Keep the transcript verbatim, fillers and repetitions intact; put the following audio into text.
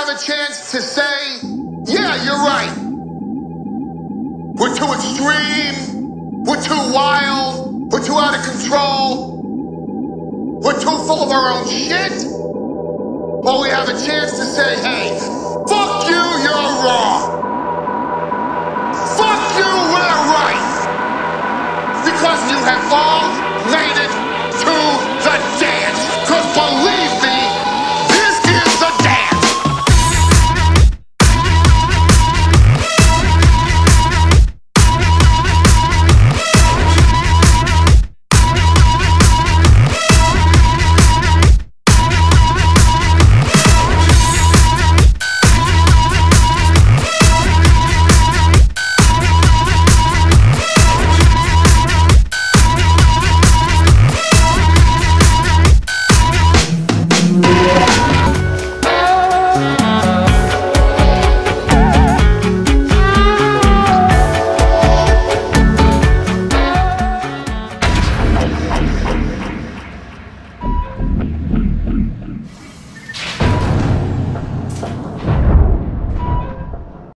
have a chance to say, yeah, you're right. We're too extreme. We're too wild. We're too out of control. We're too full of our own shit. Or we have a chance to say, hey, fuck you, you're wrong. Fuck you, we're right. Because you have all